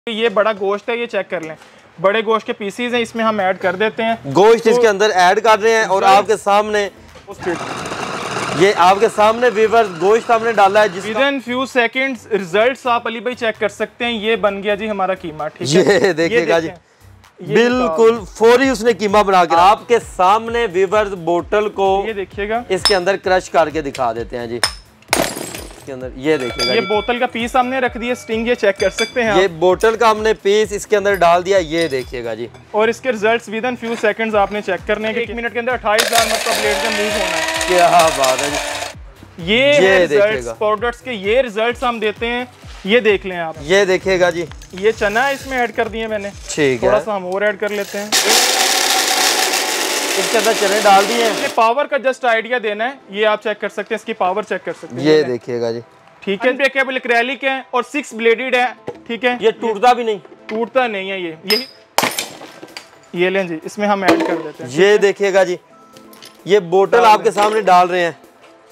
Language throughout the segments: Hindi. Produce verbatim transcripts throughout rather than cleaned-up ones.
ये बड़ा गोश्त है, ये चेक कर लें, बड़े गोश्त के पीसीज हैं, इसमें हम ऐड कर देते हैं। गोश्त तो इसके अंदर ऐड कर रहे हैं और आपके सामने ये आपके सामने व्यूअर्स गोश्त हमने डाला है जिसका विदिन फ्यू सेकंड्स रिजल्ट्स आप अली भाई चेक कर सकते हैं। ये बन गया जी हमारा कीमा, ठीक है। ये देखिएगा जी, बिल्कुल फौरी उसने कीमा बना के आपके सामने व्यूअर्स बोतल को ये देखिएगा इसके अंदर क्रश करके दिखा देते हैं जी। इसके अंदर ये देखिएगा, ये बोतल का पीस हमने रख दिया स्टिंग, ये चेक कर सकते हैं। ये बोतल का हमने पीस इसके अंदर डाल दिया, ये देखिएगा जी। और इसके results with in few seconds आपने चेक करने हैं कि एक मिनट के अंदर अट्ठाईस हजार मतलब ब्लेड का मूव होना है। क्या बात है जी, ये, ये रिजल्ट्स प्रोडक्ट्स के ये रिजल्ट्स हम देते हैं। ये देख लें आप, ये देखिएगा जी। ये चना इसमें ऐड कर दिए मैंने, ठीक है, थोड़ा सा हम और ऐड कर लेते हैं। इसके अंदर चने डाल दिए हैं। ये पावर का जस्ट आइडिया देना है, ये आप चेक कर सकते हैं, इसकी पावर चेक कर सकते हैं। ये देखिएगा जी, ठीक है। अनब्रेकेबल एक्रेलिक है और सिक्स ब्लेडेड है, ठीक है। ये टूटता भी नहीं, टूटता नहीं है ये यही ये लें जी, इसमें हम ऐड कर देते हैं। ये देखिएगा जी, ये बोतल आपके सामने डाल रहे हैं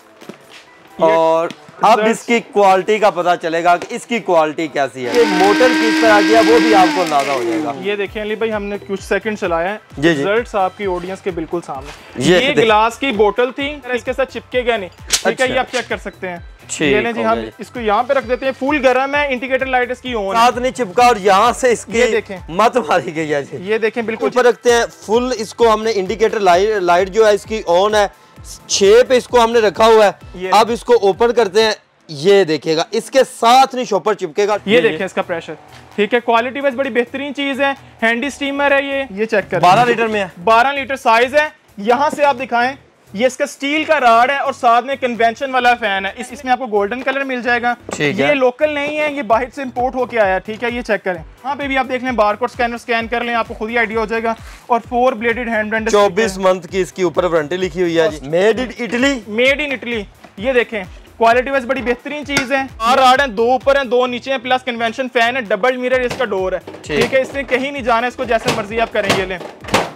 और अब इसकी क्वालिटी का पता चलेगा कि इसकी क्वालिटी कैसी है। ये मोटर किस तरह की है वो भी आपको अंदाजा हो जाएगा। ये देखें अली भाई, हमने कुछ सेकंड चलाया है, जी जी, रिजल्ट्स आपकी ऑडियंस के बिल्कुल सामने। ये, ये गिलास की बोतल थी, इसके साथ चिपकेगा नहीं, ठीक है। ये आप चेक कर सकते हैं। ये लें जी, हम इसको यहाँ पे रख देते हैं, फुल गर्म है, इंडिकेटर लाइट इसकी ऑन है, साथ नहीं चिपका और यहाँ से इसके देखें मत मारी गई है जी। ये देखें बिल्कुल ऊपर रखते हैं फुल, इसको हमने इंडिकेटर लाइट लाइट जो है इसकी ऑन है, छह पे इसको हमने रखा हुआ है। अब इसको ओपन करते हैं, ये देखिएगा इसके साथ नहीं शॉपर चिपकेगा। ये देखिए इसका प्रेशर, ठीक है। क्वालिटी वाइज बड़ी बेहतरीन चीज है, हैंडी स्टीमर है ये ये चेक करें, बारह लीटर में है, बारह लीटर साइज है। यहाँ से आप दिखाएं, ये इसका स्टील का राड है और साथ में कन्वेंशन वाला फैन है। इस इसमें आपको गोल्डन कलर मिल जाएगा, ठीक है। ये लोकल नहीं है, ये बाहर से इंपोर्ट होके आया, ठीक है। ये चेक करें, यहाँ पे भी आप देख लें, बारकोड स्कैनर स्कैन कर लें, आपको खुद ही आइडिया हो जाएगा। और फोर ब्लेडेड हैंड ब्लेंडर, चौबीस मंथ की इसकी ऊपर वारंटी लिखी हुई है, made in Italy, made in Italy. ये देखें क्वालिटी वाइज बड़ी बेहतरीन चीज है। और राड है, दो ऊपर है दो नीचे है, प्लस कन्वेंशन फैन है, डबल मिरर इसका डोर है, ठीक है। इसने कहीं नहीं जाना, इसको जैसे मर्जी आप करें। ये लें,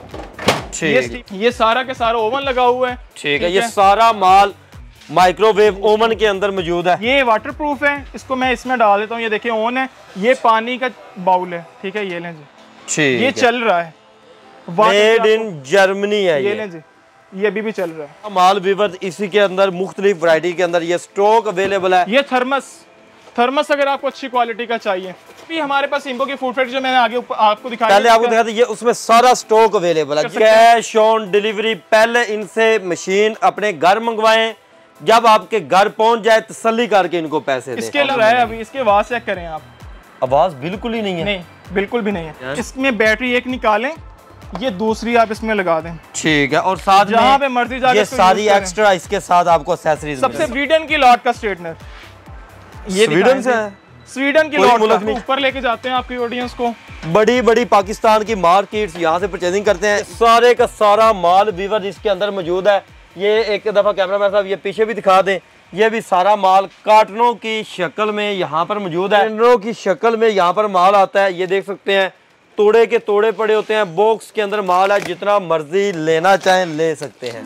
ये, ये सारा के सारा ओवन लगा हुआ है, ठीक है। ये सारा माल माइक्रोवेव ओवन के अंदर मौजूद है। ये वाटरप्रूफ है, इसको मैं इसमें डाल देता हूँ। ये देखिए ऑन है, ये पानी का बाउल है, ठीक है। ये लें जी, ठीक, ये चल रहा है, मेड इन जर्मनी है। ये लें जी, ये अभी भी चल रहा है माल व्यूअर्स। इसी के अंदर मुख्तलिफ वैरायटी के अंदर ये स्टॉक अवेलेबल है। ये थर्मस थर्मस अगर आपको अच्छी क्वालिटी का चाहिए, भी हमारे पास इंपो की फूड फैक्ट्री जो मैंने आगे आपको दिखाया, पहले आपको दिखाते ये उसमें सारा स्टॉक अवेलेबल है। कैश ऑन डिलीवरी, पहले इनसे मशीन अपने घर मंगवाएं, जब आपके घर पहुंच जाए तसल्ली करके इनको पैसे दें। इसके अलावा है अभी, इसके आवाज चेक करें आप, आवाज बिल्कुल ही नहीं है, नहीं बिल्कुल भी नहीं है। इसमें बैटरी एक निकालें, ये दूसरी आप इसमें लगा दें, ठीक है। और साथ जहाँ पे मर्जी जाके ये सारी एक्स्ट्रा इसके साथ आपको एक्सेसरीज। सबसे स्वीडन की लॉट का स्ट्रेटनर, ये स्वीडन से है, स्वीडन की लॉट का, ऊपर लेके जाते हैं आपकी ऑडियंस को। बड़ी बड़ी पाकिस्तान की मार्केट्स यहाँ से परचेजिंग करते हैं। सारे का सारा माल व्यूअर्स इसके अंदर मौजूद है। ये एक दफा कैमरामैन साहब ये पीछे भी दिखा दें, ये भी सारा माल कार्टनों की शक्ल में यहाँ पर मौजूद है, कार्टनों की शक्ल में यहाँ पर माल आता है। ये देख सकते हैं, तोड़े के तोड़े पड़े होते हैं, बॉक्स के अंदर माल है, जितना मर्जी लेना चाहें ले सकते हैं।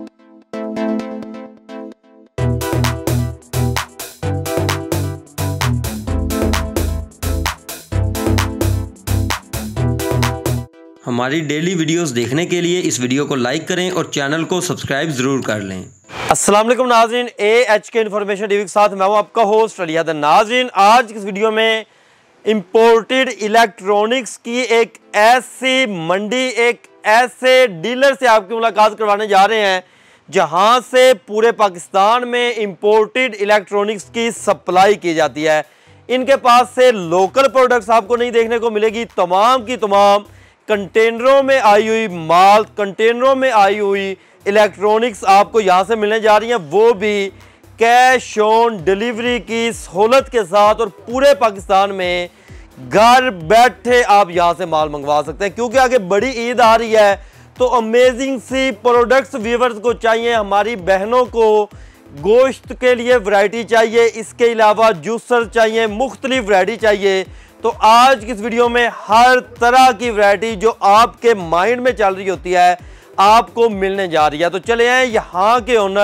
हमारी डेली वीडियोस देखने के लिए इस वीडियो को लाइक करें और चैनल को सब्सक्राइब जरूर कर लें। अस्सलाम वालेकुम नाज़रीन, A H K information TV के साथ मैं हूं आपका होस्ट अली हैदर। नाज़रीन, आज की इस वीडियो में इंपोर्टेड इलेक्ट्रॉनिक्स की एक ऐसी मंडी, एक ऐसे डीलर से आपकी मुलाकात करवाने जा रहे हैं जहां से पूरे पाकिस्तान में इंपोर्टेड इलेक्ट्रॉनिक्स की सप्लाई की जाती है। इनके पास से लोकल प्रोडक्ट्स आपको नहीं देखने को मिलेगी, तमाम की तमाम कंटेनरों में आई हुई माल, कंटेनरों में आई हुई इलेक्ट्रॉनिक्स आपको यहाँ से मिलने जा रही हैं, वो भी कैश ऑन डिलीवरी की सहूलत के साथ। और पूरे पाकिस्तान में घर बैठे आप यहाँ से माल मंगवा सकते हैं, क्योंकि आगे बड़ी ईद आ रही है, तो अमेजिंग सी प्रोडक्ट्स व्यूअर्स को चाहिए। हमारी बहनों को गोश्त के लिए वैरायटी चाहिए, इसके अलावा जूसर चाहिए, मुख्तलिफ वैरायटी चाहिए। तो आज की इस वीडियो में हर तरह की वैरायटी जो आपके माइंड में चल रही होती है आपको मिलने जा रही है। तो चले आए यहाँ के ओनर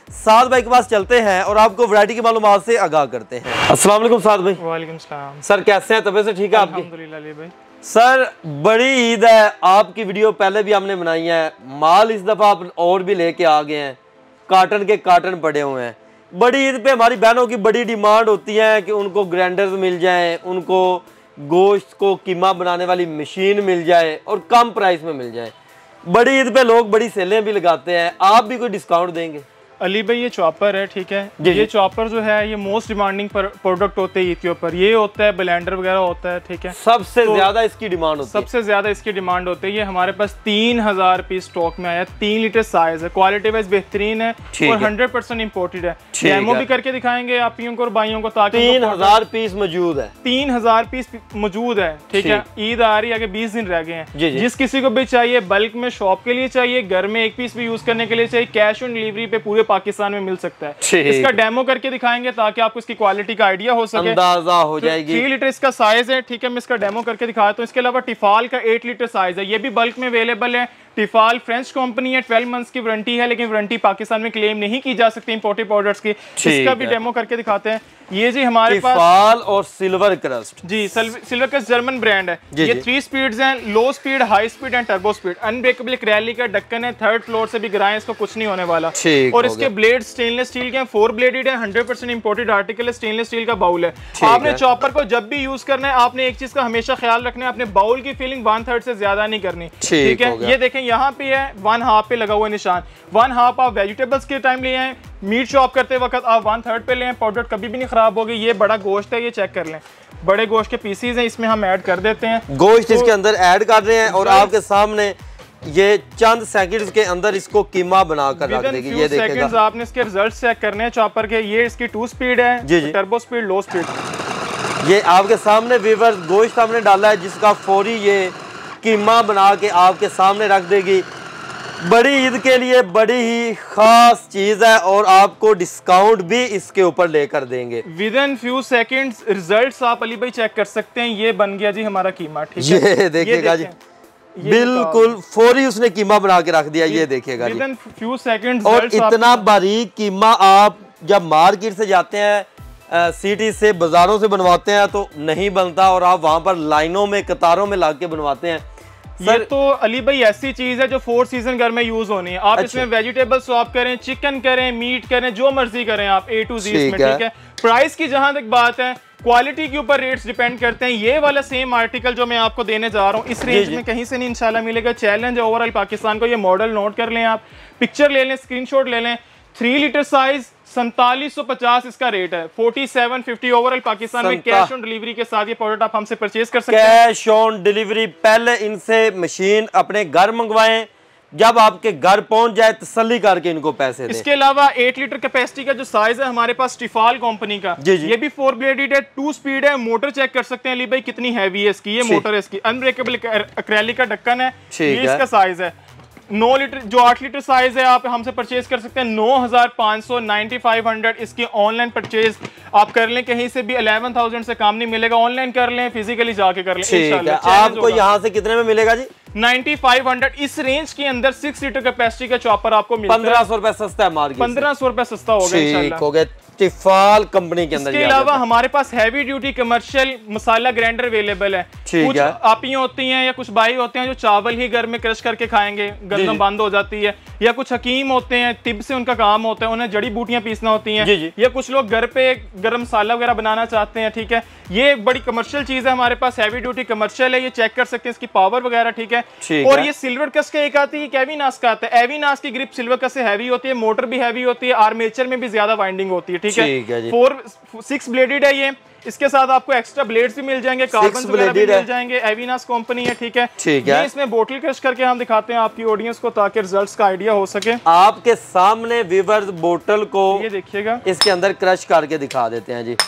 साद भाई के पास चलते हैं और आपको वैरायटी की मालूमात से आगाह करते हैं। अस्सलाम वालेकुम साद भाई। वालेकुम सलाम सर, कैसे हैं? तबीयत से ठीक है आपकी? अल्हम्दुलिल्लाह अली भाई। सर, बड़ी ईद है, आपकी वीडियो पहले भी हमने बनाई है, माल इस दफ़ा आप और भी लेके आ गए हैं, काटन के काटन पड़े हुए हैं। बड़ी ईद पे हमारी बहनों की बड़ी डिमांड होती है कि उनको ग्राइंडर्स मिल जाएं, उनको गोश्त को कीमा बनाने वाली मशीन मिल जाए और कम प्राइस में मिल जाए। बड़ी ईद पे लोग बड़ी सेलें भी लगाते हैं, आप भी कोई डिस्काउंट देंगे? अली भाई ये चॉपर है, ठीक है। ये चॉपर जो है ये मोस्ट डिमांडिंग प्रोडक्ट होते हैं ईद के ऊपर। ये होता है ब्लेंडर वगैरह होता है, ठीक है। सबसे तो ज्यादा इसकी डिमांड होती है। सबसे ज्यादा इसकी डिमांड होती है। ये हमारे पास तीन हजार पीस स्टॉक में आया, तीन लीटर साइज है, क्वालिटी वाइज बेहतरीन है और हंड्रेड परसेंट इम्पोर्टेड है। डेमो भी करके दिखाएंगे आपको और भाइयों को, ताकि तीन हजार पीस मौजूद है। तीन हजार पीस मौजूद है, ठीक है। ईद आ रही है, आगे बीस दिन रह गए हैं। जिस किसी को भी चाहिए, बल्क में शॉप के लिए चाहिए, घर में एक पीस भी यूज करने के लिए चाहिए, कैश ऑन डिलीवरी पे पूरे पाकिस्तान में मिल सकता है। इसका डेमो करके दिखाएंगे ताकि आपको इसकी क्वालिटी का आइडिया हो सके, अंदाजा हो जाएगी। थ्री लीटर इसका साइज है, ठीक है। मैं इसका डेमो करके दिखाता हूँ। इसके अलावा टिफाल का एट लीटर साइज है, ये भी बल्क में अवेलेबल है। टिफाल फ्रेंच कंपनी है, ट्वेल्व मंथ्स की वारंटी है, लेकिन वारंटी पाकिस्तान में क्लेम नहीं की जा सकती इंपोर्टेड प्रोडक्ट्स की। इसका भी डेमो करके दिखाते हैं। ये जी हमारे पास टिफाल और सिल्वर क्रस्ट, जी सिल्वर क्रस्ट जर्मन ब्रांड है। ये थ्री स्पीड्स हैं, low speed, high speed and turbo speed. Unbreakable क्रैली का ढक्कन है, थर्ड फ्लोर से भी गिराएं इसको कुछ नहीं होने वाला। और इसके ब्लेड स्टेनलेस स्टील के हैं, फोर ब्लेडेड है, हंड्रेड परसेंट इंपोर्टेड आर्टिकल है, स्टेनलेस स्टील का बाउल है। आपने चॉपर को जब भी यूज करना है, आपने एक चीज का हमेशा ख्याल रखना है, अपने बाउल की फीलिंग वन थर्ड से ज्यादा नहीं करनी, ठीक है। ये देखें यहाँ पे है वन हाफ पे लगा हुआ निशान। वन हाफ आप वेजिटेबल्स के टाइम ले आए, मीट चॉप करते वक्त आप वन थर्ड पे लें, पाउडर कभी भी नहीं खराब होगी। ये बड़ा गोश्त है, ये चेक कर लें, बड़े गोश्त के पीसीज हैं, इसमें हम ऐड कर देते हैं। गोश्त इसके अंदर ऐड कर रहे हैं और आपके सामने ये चंद सेकंड्स के अंदर इसको कीमा बनाकर रख देगी। ये देखिएगा, आपने इसके रिजल्ट्स चेक करने हैं चॉपर के। ये इसकी टू स्पीड है, टर्बो स्पीड, लो स्पीड। ये आपके सामने व्यूअर्स गोश्त हमने डाला है, जिसका फौरी ये कीमा बना के आपके सामने रख देगी। बड़ी ईद के लिए बड़ी ही खास चीज है और आपको डिस्काउंट भी इसके ऊपर लेकर देंगे। With in few seconds results आप अली भाई चेक कर सकते हैं। ये बन गया जी हमारा कीमा, ठीक है। ये देखिएगा जी, बिल्कुल फौरी उसने कीमा बना के रख दिया। ये देखिएगा जी, फ्यू सेकंड्स। और इतना बारीक कीमा आप जब मार्केट से जाते हैं, सिटी से, बाजारों से बनवाते हैं तो नहीं बनता, और आप वहां पर लाइनों में कतारों में लाके बनवाते हैं। ये तो अली भाई ऐसी चीज है जो फोर सीजन घर में यूज होनी है। आप अच्छा। इसमें वेजिटेबल स्वैप करें, चिकन करें, मीट करें, जो मर्जी करें आप, ए टू जी इसमें, ठीक है। प्राइस की जहां तक बात है, क्वालिटी के ऊपर रेट्स डिपेंड करते हैं। ये वाला सेम आर्टिकल जो मैं आपको देने जा रहा हूँ, इस रेंज में कहीं से नहीं इंशाल्लाह मिलेगा। चैलेंज है ओवरऑल पाकिस्तान को। ये मॉडल नोट कर लें, आप पिक्चर ले लें, स्क्रीनशॉट ले लें। थ्री लीटर साइज, सैंतालीस सौ पचास इसका रेट है, forty seven fifty overall Pakistan में। कैश ऑन डिलीवरी के साथ ये प्रोडक्ट आप हमसे परचेज कर सकते हैं। Cash on delivery. पहले इनसे मशीन अपने घर मंगवाएं, जब आपके घर पहुंच जाए तसल्ली करके इनको पैसे दें। इसके अलावा एट लीटर कैपेसिटी का जो साइज है हमारे पास टिफाल कंपनी का, जी जी। ये भी फोर ब्लेडेड है, टू स्पीड है। मोटर चेक कर सकते हैं अली भाई कितनी हैवी है इसकी। ये मोटर है इसकी, अनब्रेकेबल एक्रेलिक का ढक्कन है, ये इसका साइज है। नौ लीटर जो आठ लीटर साइज है, आप हमसे परचेज कर सकते हैं नौ हजार पाँच सौ नाइन्टी फाइव हंड्रेड। इसकी ऑनलाइन परचेज आप कर लें, कहीं से भी इलेवन थाउजेंड से कम नहीं मिलेगा। ऑनलाइन कर लें, फिजिकली जाके कर लें इंशाल्लाह। आपको यहाँ से कितने में मिलेगा जी? Ninety five hundred. इस रेंज के अंदर सिक्स लीटर कैपेसिटी का चॉपर आपको मिलता है। पंद्रह सौ रुपए सस्ता है मार्केट, पंद्रह सौ रुपए सस्ता होगा इंशाल्लाह। टिफाल कंपनी के अंदर। इसके अलावा हमारे पास heavy duty commercial masala grinder available है। कुछ आपियां होती हैं या कुछ भाई होते हैं जो चावल ही घर में क्रश करके खाएंगे, गंदम बंद हो जाती है, या कुछ हकीम होते हैं, तिब से उनका काम होता है, उन्हें जड़ी बूटियां पीसना होती हैं, या कुछ लोग घर पे गरम मसाला वगैरह बनाना चाहते हैं, ठीक है। ये बड़ी कमर्शियल चीज है हमारे पास, हैवी ड्यूटी कमर्शियल है। ये चेक कर सकते हैं इसकी पावर वगैरह, ठीक है। और ये सिल्वर कस का एक आती है, एविनास का आता है। एविनास की ग्रिप सिल्वर कस से हैवी होती है, मोटर भी हैवी होती है, आर्मेचर में भी ज्यादा वाइंडिंग होती है, ठीक है। फोर सिक्स ब्लेडेड है ये। इसके साथ आपको एक्स्ट्रा ब्लेड्स भी मिल जाएंगे, कार्बन वगैरह भी मिल जाएंगे। एविनास कंपनी है, ठीक है। ठीक है। इसमें बोतल क्रश करके हम दिखाते हैं आपकी ऑडियंस को, ताकि रिजल्ट्स का आइडिया हो सके। आपके सामने व्यूअर्स बोतल को ये देखिएगा, इसके अंदर क्रश करके दिखा देते हैं जी।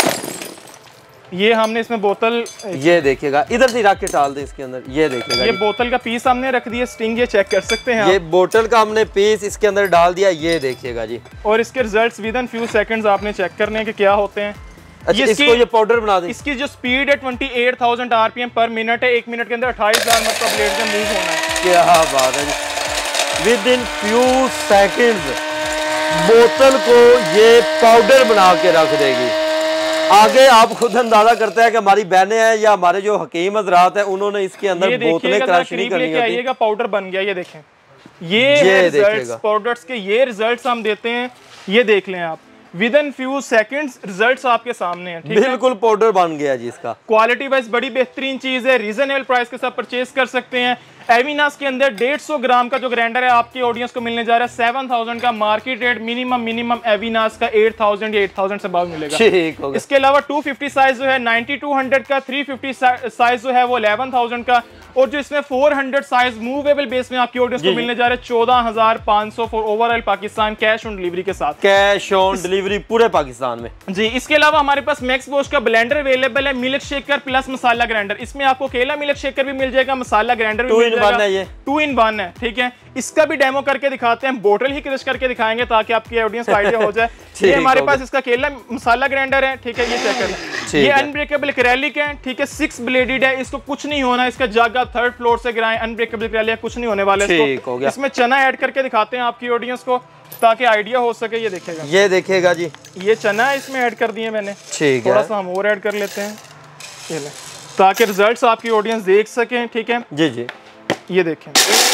ये हमने इसमें बोतल, ये देखिएगा, इधर से रख के डाल दे इसके अंदर। ये देखिएगा, ये बोतल का पीस हमने रख दिया, स्टिंग, ये चेक कर सकते हैं। ये बोतल का हमने पीस इसके अंदर डाल दिया, ये देखिएगा जी। और इसके results with in few seconds आपने चेक करने के क्या होते हैं। अच्छा, ये इसको ये पाउडर बना दें। इसकी जो स्पीड है अट्ठाईस हज़ार आरपीएम पर मिनट है। एक मिनट के अंदर अट्ठाईस हज़ार मतलब ब्लेड में मूव होना है। क्या बात है जी। विद इन फ्यू सेकंड्स बोतल को ये पाउडर बना के रख देगी। आगे आप खुद अंदाजा करते हैं कि हमारी बहनें हैं या हमारे जो हकीम हजरात हैं उन्होंने इसके अंदर बोतलें क्रश नहीं करनी होती। आइएगा, पाउडर बन गया, ये देखें, ये, ये रिजल्ट्स प्रोडक्ट्स के, ये रिजल्ट्स हम देते हैं, ये देख लें आप, with in few seconds results आपके सामने हैं। ठीक है, बिल्कुल पाउडर बन गया जी इसका। क्वालिटी वाइज बड़ी बेहतरीन चीज है, रीजनेबल प्राइस के साथ परचेज कर सकते हैं। एविनास के अंदर डेढ़ सौ ग्राम का जो ग्राइंडर है आपकी ऑडियंस को मिलने जा रहा है सेवन थाउजेंड का। मार्केट रेट मिनिमम मिनिमम एविनास का एट थाउजेंड या एट थाउजेंड से अबव मिलेगा। ठीक हो गया। इसके अलावा टू फिफ्टी साइज जो है नाइंटी टू हंड्रेड का, थ्री फिफ्टी साइज जो है वो इलेवन थाउजेंड का, और जो इसमें four hundred size movable base में आपकी ऑडियंस को मिलने जा रहा है चौदह हजार पाँच सौ for overall Pakistan, cash on delivery के साथ। कैश ऑन डिलीवरी पूरे पाकिस्तान में जी। इसके अलावा हमारे पास मैक्स बॉश का ब्लेंडर अवेलेबल है, milk shaker plus masala grinder. इसमें आपको केला मिल्क शेकर भी मिल जाएगा, मसाला ग्राइंडर भी मिल जाएगा, है ये टू इन वन है। ठीक है, इसका भी डेमो करके दिखाते हैं, बोतल ही क्रश करके दिखाएंगे ताकि आपकी ऑडियंस को आइडिया हो जाए। ये हमारे पास इसका केला मसाला ग्राइंडर है। ठीक है, ये चेक करें, ये अनब्रेकेबल एक्रेलिक है। ठीक है, सिक्स ब्लेडेड है, इसको कुछ नहीं होना, इसका जग आप थर्ड फ्लोर से गिराएं, अनब्रेकेबल एक्रेलिक, कुछ नहीं होने वाला इसको। इसमें चना ऐड करके दिखाते हैं आपकी ऑडियंस को ताकि आइडिया हो सके। ये देखेगा, ये देखेगा जी, ये चना इसमें ऐड कर दिए मैंने। ठीक है, थोड़ा सा हम और ऐड कर लेते हैं, ये ले, ताकि रिजल्ट्स आपकी ऑडियंस देख सकें। ठीक है जी जी, ये देखें,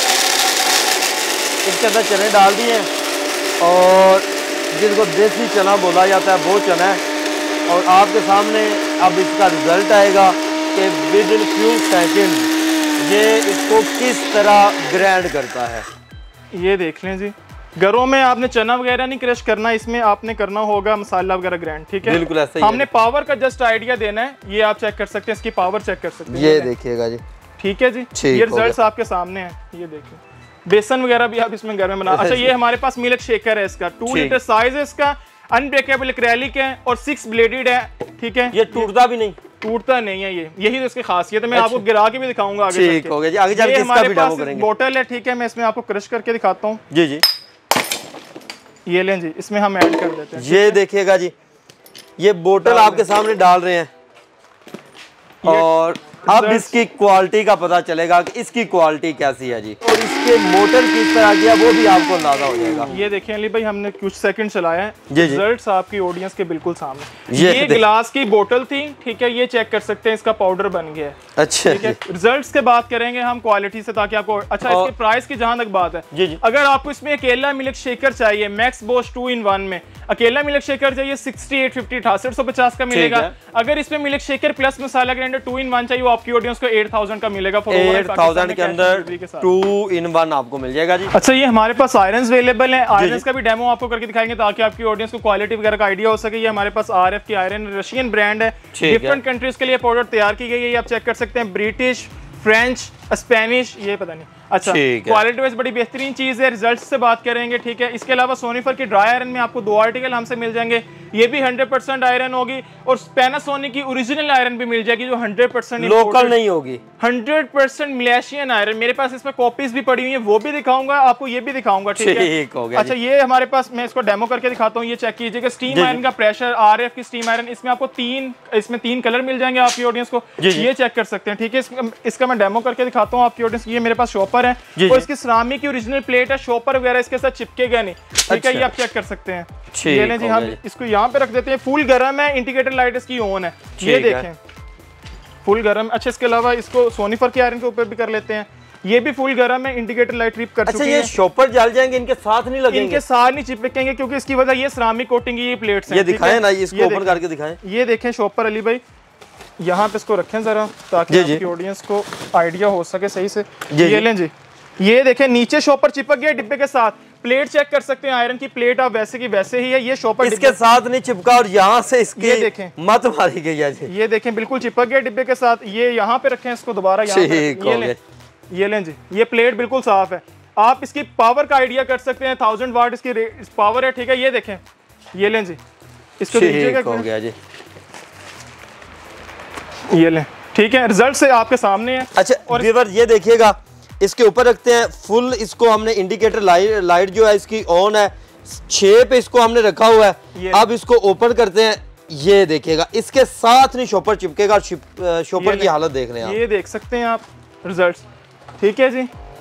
इसके अंदर चने डाल दिए और जिसको देसी चना बोला जाता है वो चना है, और आपके सामने अब इसका रिजल्ट आएगा कि विद इन फ्यू सेकंड ये इसको किस तरह ग्राइंड करता है। ये देख लें जी, घरों में आपने चना वगैरह नहीं क्रश करना, इसमें आपने करना होगा मसाला वगैरह ग्राइंड। ठीक है, बिल्कुल ऐसा ही हमने पावर का जस्ट आइडिया देना है, ये आप चेक कर सकते हैं, इसकी पावर चेक कर सकते हैं। ये देखिएगा जी, ठीक है जी, ये रिजल्ट्स आपके सामने हैं। ये देखिए, बेसन वगैरह भी आप इसमें घर में बना। अच्छा, ये हमारे पास मिल्क शेकर है, इसका टू लीटर साइज है, इसका अनब्रेकेबल एक्रेलिक है और सिक्स ब्लेडेड है। ठीक है, ये टूटता भी नहीं, टूटता नहीं है, ये यही तो इसकी खासियत है। मैं आपको गिरा के भी दिखाऊंगा आगे। ठीक हो गया जी, आगे चल के इसका भी डेमो करेंगे। बोतल है, ठीक है, मैं इसमें आपको क्रश करके दिखाता हूँ। जी जी, ये लें जी, इसमें हम ऐड कर देते हैं। ये देखिएगा जी, ये बोतल आपके सामने डाल रहे हैं और अब इसकी क्वालिटी का पता चलेगा कि इसकी क्वालिटी कैसी है जी, और इसके मोटर किस तरह की है वो भी आपको अंदाजा हो जाएगा। ये देखें अली भाई, हमने कुछ सेकंड चलाया है, जी जी, रिजल्ट्स आपकी ऑडियंस के बिल्कुल सामने। ये, ये गिलास की बोतल थी। ठीक है, ये चेक कर सकते हैं, इसका पाउडर बन गया है। अच्छा, ठीक है, रिजल्ट्स के बात करेंगे हम क्वालिटी से, ताकि आपको अच्छा और... इसके प्राइस की जहां तक बात है, जी जी, अगर आपको इसमें अकेला मिल्क शेकर चाहिए Max Bosch two in one में, अकेला मिल्क शेकर चाहिए सिक्सटी एट फिफ्टी अठासठ सौ पचास का मिलेगा। अगर इसमें milk shaker plus masala grinder two in one चाहिए, वो आपकी ऑडियंस को एट थाउजेंड का मिलेगा। एट थाउजेंड के अंदर टू इन वन आपको मिल जाएगा जी। अच्छा, ये हमारे पास आयरन्स अवेलेबल है, आयरन्स का भी डेमो आपको करके दिखाएंगे ताकि आपकी ऑडियंस को क्वालिटी वगैरह का आइडिया हो सके। ये हमारे पास आरएफ की आयरन रशियन ब्रांड है, डिफरेंट कंट्रीज के लिए प्रोडक्ट तैयार की गई है। ये आप चेक कर सकते हैं, ब्रिटिश, फ्रेंच, स्पेनिश, ये पता नहीं। अच्छा, क्वालिटी वाइज बड़ी बेहतरीन चीज है। रिजल्ट्स से बात करेंगे। ठीक है, इसके अलावा सोनीफर की ड्राई आयरन में आपको दो आर्टिकल हमसे मिल जाएंगे, ये भी हंड्रेड परसेंट आयरन होगी, और पैनासोनिक की ओरिजिनल आयरन भी मिल जाएगी जो हंड्रेड परसेंट लोकल नहीं होगी, हंड्रेड परसेंट मलेशियन आयरन। मेरे पास इसमें कॉपीज भी पड़ी हुई है, वो भी दिखाऊंगा आपको, ये भी दिखाऊंगा। ठीक है, अच्छा, ये हमारे पास, मैं इसको डेमो करके दिखाता हूँ। ये चेक कीजिएगा, स्टीम आयरन का प्रेशर, आरएफ की स्टीम आयरन, इसमें आपको तीन इसमें तीन कलर मिल जाएंगे आपकी ऑडियंस को, ये चेक कर सकते हैं। ठीक है, इसका मैं डेमो करके दिखाता हूँ आपकी ऑडियंस। ये मेरे पास शॉपर है और इसकी सिरामिक की ओरिजिनल प्लेट है, शॉपर वगैरह इसके साथ चिपकेगा नहीं। ठीक है, ये आप चेक कर सकते हैं। ये लें जी, हम इसको यहाँ पे रख देते हैं, फुल गर्म है, इंडिकेटर लाइट इसकी ऑन है, ये देखें फुल गर्म। अच्छा, इसके अलावा इसको सोनीफर के आयरन के ऊपर भी कर लेते हैं, ये भी फुल गर्म है, इंडिकेटर लाइट ट्रिप कर चुकी है। अच्छा, ये शॉपर जल जाएंगे, इनके साथ नहीं लगेंगे? इनके साथ नहीं चिपकेंगे क्योंकि इसकी वजह ये सिरामिक कोटिंग की ये प्लेट्स हैं। ये दिखाएं ना, इसको ओपन करके दिखाएं। ये देखें शॉपर अली भाई, यहाँ पे इसको रखें जरा ताकि आपकी ऑडियंस को आइडिया हो सके सही से। ये लें जी, ये देखें नीचे शॉपर चिपक गया डिब्बे के साथ। प्लेट चेक कर सकते हैं, आयरन की प्लेट आप वैसे की वैसे ही है। ये शॉपर इसके साथ नहीं चिपका और यहाँ से इसके ये देखें मत मारी गई है जी। ये देखें बिल्कुल चिपक गया डिब्बे के साथ। ये यहाँ पे रखें इसको दोबारा, यहाँ ये लें, ये लें जी, ये प्लेट बिल्कुल साफ है। आप इसकी पावर का आइडिया कर सकते हैं, थाउजेंड वाट इसकी पावर है। ठीक है, ये देखें, ये लें जी, इसको दीजिएगा हो गया जी, ये लें। ठीक है, रिजल्ट से आपके सामने है। अच्छा, और व्यूअर ये देखिएगा, इसके ऊपर रखते हैं फुल, इसको हमने इंडिकेटर लाइट लाइट जो है इसकी ऑन है, छह पे इसको हमने रखा हुआ है। अब इसको ओपन करते हैं, ये देखिएगा इसके साथ नहीं शॉपर चिपकेगा। शॉपर की हालत देख रहे हैं, ये देख सकते हैं आप रिजल्ट्स। ठीक है जी,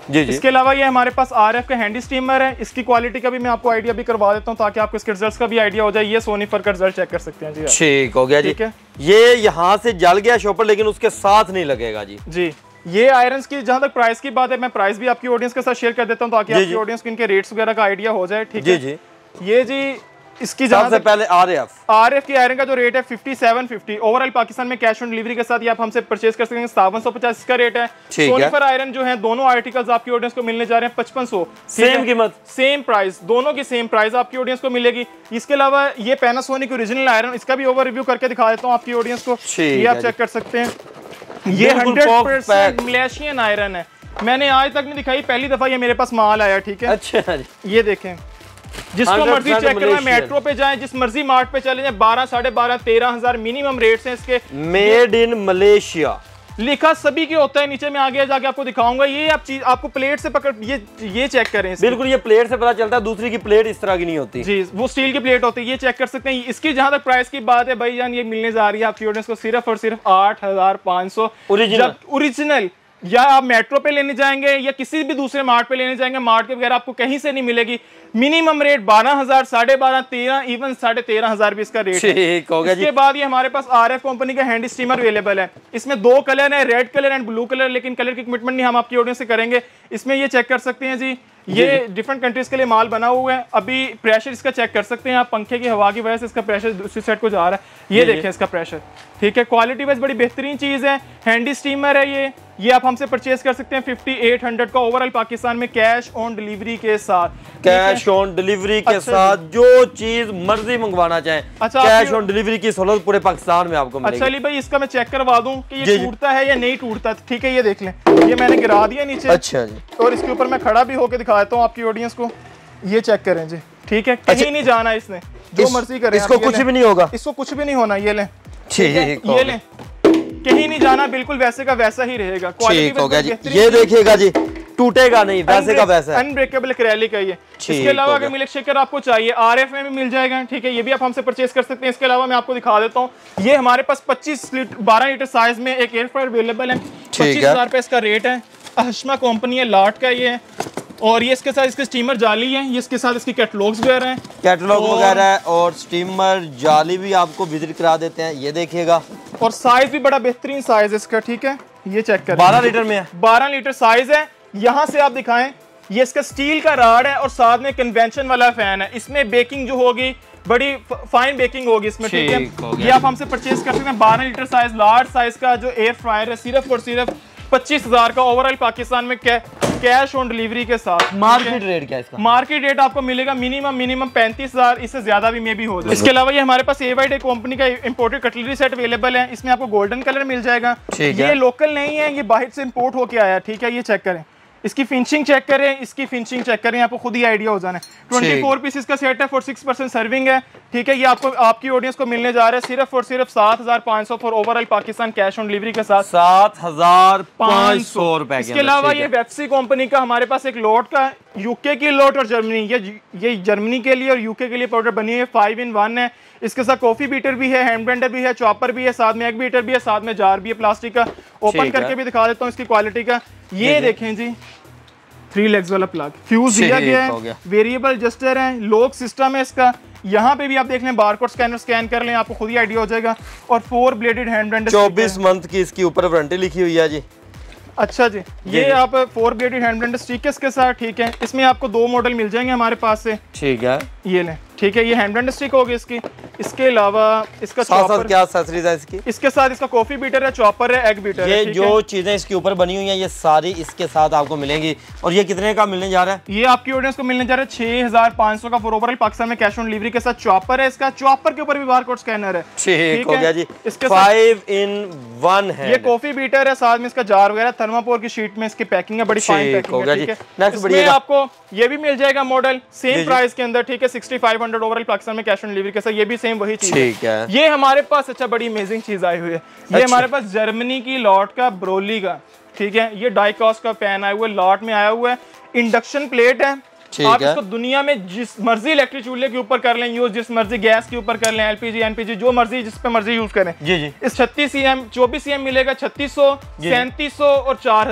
जी जी। इसके अलावा ये हमारे पास आरएफ का हैंडी स्टीमर है, इसकी क्वालिटी का भी मैं आपको आइडिया भी करवा देता हूँ ताकि आपको इसके रिजल्ट्स का भी आइडिया हो जाए। ये सोनीफर का रिजल्ट चेक कर सकते हैं जी। ठीक हो गया जी। ठीक है, ये यहाँ से जल गया शॉपर लेकिन उसके साथ नहीं लगेगा जी। जी ये आयरन की जहां तक प्राइस की बात है, मैं प्राइस भी आपकी ऑडियंस के साथ शेयर कर देता हूं ताकि आपकी ऑडियंस को इनके रेट्स वगैरह का आइडिया हो जाए। ठीक है जी। ये जी इसकी सबसे पहले आरएफ आरएफ की आयरन का जो रेट है fifty seven fifty, overall Pakistan में कैश ऑन डिलीवरी के साथ ये आप हमसे परचेज कर सकते हैं। सत्तावन सौ पचास का रेट है। सोनीफर आयरन जो है दोनों आर्टिकल्स आपकी ऑडियंस को मिलने जा रहे हैं पचपन सौ, सेम कीमत सेम प्राइस, दोनों की सेम प्राइस आपकी ऑडियंस को मिलेगी। इसके अलावा ये पैनासोनिक ओरिजिनल आयरन, इसका भी ओवर रिव्यू करके दिखा देता हूँ आपकी ऑडियंस को, ये आप चेक कर सकते हैं। ये हंड्रेड परसेंट मलेशियन आयरन है, मैंने आज तक नहीं दिखाई, पहली दफा ये मेरे पास माल आया। ठीक है, अच्छा ये देखें, जिसको मर्जी चेक करवाएं, मेट्रो पे जाएं, जिस मर्जी मार्ट पे चले जाएं, बारह साढ़े बारह तेरह हजार मिनिमम रेट्स हैं इसके। मेड इन मलेशिया लिखा सभी के होता है, नीचे मैं आगे जाके आपको दिखाऊंगा। ये आप चीज आपको प्लेट से पकड़, ये ये चेक करें, बिल्कुल ये प्लेट से पता चलता है, दूसरी की प्लेट इस तरह की नहीं होती जी, वो स्टील की प्लेट होती है, ये चेक कर सकते हैं। इसकी जहां तक प्राइस की बात है भाईजान, ये मिलने जा रही है आपकी ऑडियंस को सिर्फ और सिर्फ आठ हजार पाँच सौ ओरिजिनल ओरिजिनल। या आप मेट्रो पे लेने जाएंगे या किसी भी दूसरे मार्ट पे लेने जाएंगे, मार्ट के बगैर आपको कहीं से नहीं मिलेगी। मिनिमम रेट बारह हजार, साढ़े बारह, तेरह, इवन साढ़े तेरह हजार भी इसका रेट है। हो गया। इसके बाद ये हमारे पास आरएफ कंपनी का हैंडी स्टीमर अवेलेबल है। इसमें दो कलर है, red colour and blue colour, लेकिन कलर की कमिटमेंट नहीं हम आपकी ऑडियंस से करेंगे। इसमें ये चेक कर सकते हैं जी, ये डिफरेंट कंट्रीज के लिए माल बना हुआ है। अभी प्रेशर इसका चेक कर सकते हैं आप, पंखे की हवा की वजह से इसका प्रेशर दूसरी साइड को जा रहा है, ये देखें इसका प्रेशर। ठीक है, क्वालिटी वाइज बड़ी बेहतरीन चीज है, हैंडी स्टीमर है ये ये आप हमसे परचेज कर सकते हैं फिफ्टी एट हंड्रेड का, ओवरऑल पाकिस्तान में कैश ऑन डिलीवरी के साथ। कैश ऑन डिलीवरी के अच्छा साथ जो चीज मर्जी मंगवाना चाहें, अच्छा, कैश ऑन डिलीवरी की सहूलत पूरे पाकिस्तान में आपको मिलेगी। अच्छा अली भाई, इसका मैं चेक करवा दूं कि ये टूटता है या नहीं टूटता। ठीक है, ये देख लें, ये मैंने गिरा दिया नीचे। अच्छा जी, और इसके ऊपर मैं खड़ा भी होकर दिखा देता हूँ आपकी ऑडियंस को, ये चेक करें जी। ठीक है, कहीं अच्छा, नहीं जाना इसने, जो मर्जी करें, इसको कुछ भी नहीं होगा, इसको कुछ भी नहीं होना। ये लें, ठीक, ये लें, कहीं नहीं जाना, बिल्कुल वैसे का वैसा ही रहेगा। ठीक हो गया जी, ये देखिएगा जी, टूटेगा नहीं, वैसे का वैसा है, अनब्रेकेबल एक्रेलिक है ये। इसके अलावा अगर मिल्क शेकर आपको चाहिए आरएफ में भी मिल जाएगा। ठीक है, ये भी आप हमसे परचेज कर सकते हैं। इसके अलावा मैं आपको दिखा देता हूँ, ये हमारे पास पच्चीस लीटर बारह लीटर साइज में एक एयर फ्रायर अवेलेबल है, पच्चीस हजार रुपए इसका रेट है। अहशमा कंपनी है, लाट का ये है, और ये इसके साथ इसके स्टीमर जाली है, ये इसके साथ इसकी कैटलॉग्स वगैरह हैं, कैटलॉग वगैरह है, और स्टीमर जाली भी आपको विजिट करा देते हैं, ये देखिएगा। और साइज भी बड़ा बेहतरीन साइज है इसका। ठीक है, ये चेक करें, बारह लीटर में है, बारह लीटर साइज है। यहाँ से आप दिखाएं, ये इसका स्टील का राड है और साथ में कन्वेंशन वाला फैन है। इसमें बेकिंग जो होगी बड़ी फाइन बेकिंग होगी इसमें। ठीक है, ये आप हमसे परचेज कर सकते हैं। बारह लीटर साइज लार्ज साइज का जो एयर फ्रायर है, सिर्फ और सिर्फ पच्चीस हजार का, ओवरऑल पाकिस्तान में कै, कैश ऑन डिलीवरी के साथ। मार्केट रेट क्या है इसका? मार्केट रेट आपको मिलेगा मिनिमम मिनिमम पैंतीस हजार, इससे ज्यादा भी मे भी हो जाए। इसके अलावा ये हमारे पास ए वाई डे कंपनी का इंपोर्टेड कटलरी सेट अवेलेबल है, इसमें आपको गोल्डन कलर मिल जाएगा। ये लोकल नहीं है, ये बाहर से इंपोर्ट होके आया। ठीक है, ये चेक करें, इसकी फिनिशिंग चेक करें, इसकी फिनिशिंग चेक करें, आपको खुद ही आइडिया हो जाना है। चौबीस पीसेस का सेट है, छियालीस परसेंट सर्विंग है। ठीक है, ये आपको आपकी ऑडियंस को मिलने जा रहा है सिर्फ और सिर्फ सात हजार पाँच सौ for overall Pakistan cash on delivery के साथ, सात हजार पाँच सौ रुपए। इसके अलावा ये वेप्सी कंपनी का हमारे पास एक लॉट का, यूके की लॉट और जर्मनी, ये ये जर्मनी के लिए और यूके के लिए पाउडर बनी है, फाइव इन वन है। इसके साथ कॉफी बीटर भी है, हैंड ब्लेंडर भी है, चॉपर भी है, साथ में एग बीटर भी है, साथ में जार भी है प्लास्टिक का। ओपन करके भी दिखा देता हूँ इसकी क्वालिटी का। ये देखें जी, थ्री लेग्स वाला प्लग, फ्यूज दिया गया है, वेरिएबल एडजस्टर है, लॉक सिस्टम है इसका। यहाँ पे भी आप देख लें, बारकोड स्कैनर स्कैन कर लें, आपको खुद ही आइडिया हो जाएगा। और फोर ब्लेडेड हैंड ब्लेंडर, चौबीस मंथ की इसकी ऊपर वारंटी लिखी हुई है जी। अच्छा जी, ये आप four bladed hand blender stick के साथ। ठीक है, इसमें आपको दो मॉडल मिल जाएंगे हमारे पास से। ठीक है, ये लें। ठीक है, ये हैंड ब्लेंडर स्टिक होगी इसकी। इसके अलावा इसका चॉपर, क्या एक्सेसरीज है इसकी? इसके साथ इसका कॉफी बीटर है, चॉपर है, एग बीटर है। ये जो चीजें इसके ऊपर बनी हुई हैं ये सारी इसके साथ आपको मिलेंगी। और ये कितने का मिलने जा रहा है? ये आपकी ऑडियंस को मिलने जा रहा है छह हजार पाँच सौ का फॉर ओवरऑल पाकिस्तान में कैश ऑन डिलीवरी के साथ। चॉपर है इसका, चॉपर के ऊपर भी बारकोड स्कैनर है। ठीक हो गया जी, इसके फाइव इन वन है। ये कॉफी बीटर है, साथ में इसका जार वगैरह, थर्मापोर की शीट में इसकी पैकिंग है, बड़ी फाइन पैकिंग है। ठीक है, नेक्स्ट बढ़िएगा, आपको ये भी मिल जाएगा मॉडल सेम प्राइस के अंदर। ठीक है, sixty five hundred overall Pakistan में कैश ऑन डिलीवरी के साथ, ये भी सेम वही चीज है। ये हमारे पास अच्छा बड़ी अमेजिंग चीज आई हुई है। ये अच्छा। हमारे पास जर्मनी की लॉट का ब्रोली का, ठीक है, ये डाइकॉस्ट का फैन आया हुआ है, लॉट में आया हुआ है, इंडक्शन प्लेट है। आप इसको दुनिया में जिस मर्जी इलेक्ट्रिक चूल्हे के ऊपर कर लें यूज, जिस मर्जी गैस के ऊपर कर लें, एलपीजी एनपीजी जो मर्जी जिस पे मर्जी यूज करें। जी जी, इस छत्तीस सीएम चौबीस सीएम मिलेगा छत्तीस सौ, सैंतीस सौ और चार हजार।